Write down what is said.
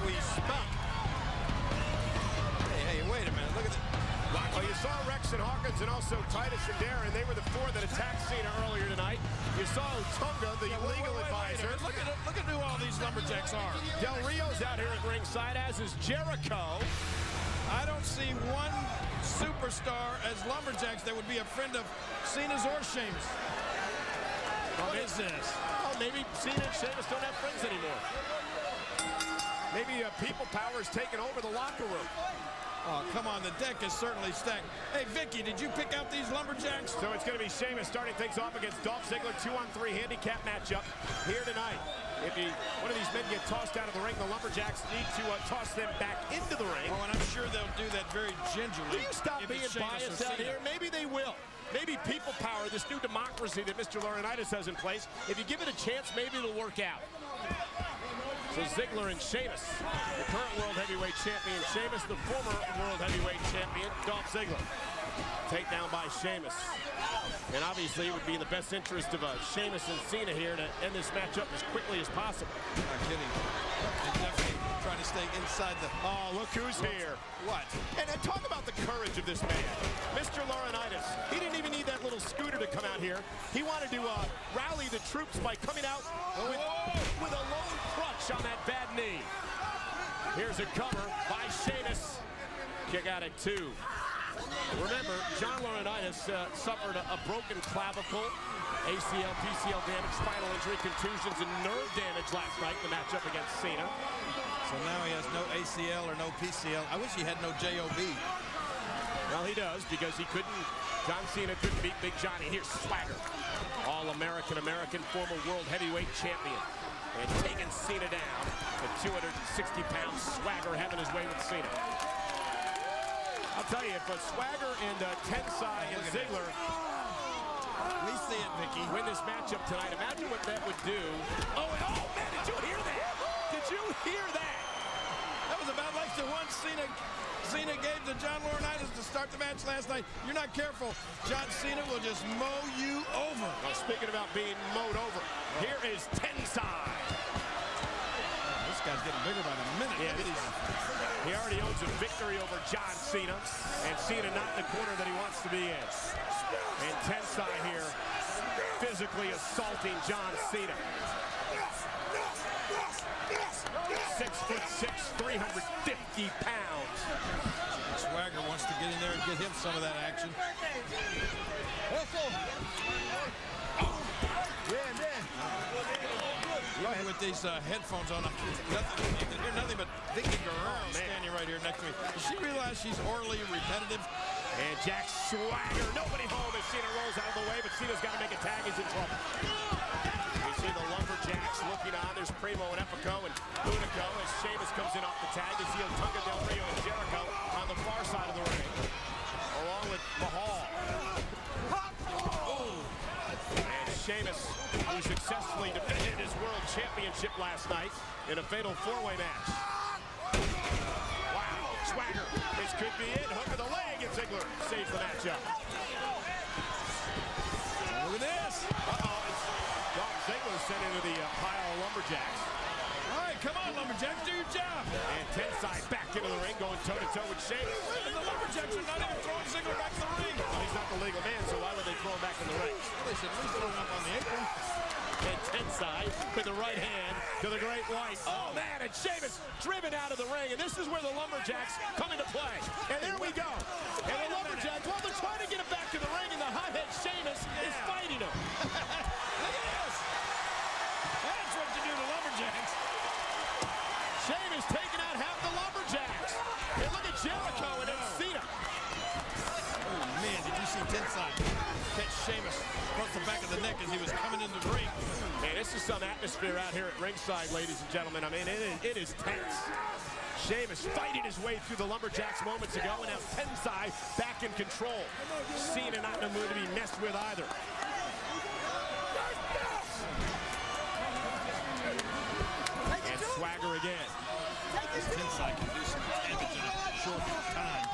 we smell. Hey, wait a minute. Look at that. Well, you saw Rex and Hawkins and also Titus and Darren. They were the four that attacked Cena earlier tonight. You saw Otunga, the legal advisor. Look at who all these lumberjacks are. Del Rio's out here at ringside, as is Jericho. I don't see one superstar as lumberjacks that would be a friend of Cena's or Sheamus. What is this? Well, maybe Cena and Sheamus don't have friends anymore. Maybe people power is taking over the locker room. Oh, come on, the deck is certainly stacked. Hey, Vicky, did you pick out these lumberjacks? So it's going to be Sheamus starting things off against Dolph Ziggler, 2-on-3 handicap matchup here tonight. If one of these men get tossed out of the ring, the lumberjacks need to toss them back into the ring. Oh, and I'm sure they'll do that very gingerly. Will you stop being biased out here? Maybe they will. Maybe people power, this new democracy that Mr. Laurinaitis has in place, if you give it a chance, maybe it'll work out. So Ziggler and Sheamus, the current World Heavyweight Champion Sheamus, the former World Heavyweight Champion Dolph Ziggler. Takedown by Sheamus. And obviously it would be in the best interest of Sheamus and Cena here to end this matchup as quickly as possible. Not kidding. And definitely trying to stay inside the... Oh, look who's here. What? And talk about the courage of this man. Mr. Laurinaitis, he didn't even need that little scooter to come out here. He wanted to rally the troops by coming out with a lone crutch on that bad knee. Here's a cover by Sheamus. Kick out at 2. Remember, John Laurinaitis suffered a broken clavicle, ACL, PCL damage, spinal injury, contusions, and nerve damage last night in the matchup against Cena. So now he has no ACL or no PCL. I wish he had no JOB. Well, he does, because John Cena couldn't beat Big Johnny. Here's Swagger, All-American, former World Heavyweight Champion. And taking Cena down at 260 pounds. Swagger having his way with Cena. I'll tell you, if Swagger and Tensai and Ziggler We see it, Vicky. win this matchup tonight, imagine what that would do. Oh, man, did you hear that? Did you hear that? That was about like the one Cena gave to John Laurinaitis to start the match last night. You're not careful, John Cena will just mow you over. Well, speaking about being mowed over, here is Tensai. This guy's getting bigger by the minute. Yeah, he already owns a victory over John Cena, and Cena not in the corner that he wants to be in. And Tensai here physically assaulting John Cena. 6'6", 350 pounds. Swagger wants to get in there and get him some of that action. Even with these headphones on, you can hear nothing but Vicky Guerrero standing right here next to me. Does she realize she's orally repetitive? And Jack Swagger, nobody home as Cena rolls out of the way, but Cena's got to make a tag. He's in trouble. You see the Lumberjacks looking on. There's Primo and Epico and Unico as Sheamus comes in off the tag. You see Otunga, Del Rio, and Jericho on the far side of the ring, along with Mahal. And Sheamus, who successfully defended his world championship last night in a fatal four-way match. Wow, Swagger, this could be it. Hook of the leg, and Ziggler saves the matchup. Look at this. Dolph Ziggler sent into the pile of Lumberjacks. All right, come on, Lumberjacks, do your job. And Tensai back into the ring, going toe-to-toe with Sheamus. And the Lumberjacks are not even throwing Ziggler back to the ring. Well, he's not the legal man, so why would they throw him back in the ring? Well, they should at least throw him up on the apron. And Tensai with the right hand to the Great White. Oh, man, and Sheamus driven out of the ring. And this is where the Lumberjacks come into play. And there we go. And the Lumberjacks, well, they're trying to get him back to the ring, and the hothead Sheamus is fighting him. Look at this. That's what you do to Lumberjacks. Sheamus taking out half the Lumberjacks. And look at Jericho and then Cena. Oh, man, did you see Tensai catch Sheamus across the back of the neck as he was coming into the ring? Man, this is some atmosphere out here at ringside, ladies and gentlemen. I mean, it is tense. Sheamus fighting his way through the Lumberjacks moments ago, and now Tensai back in control. Cena not in the mood to be messed with either. And Swagger again. Tensai can do some damage in a short time.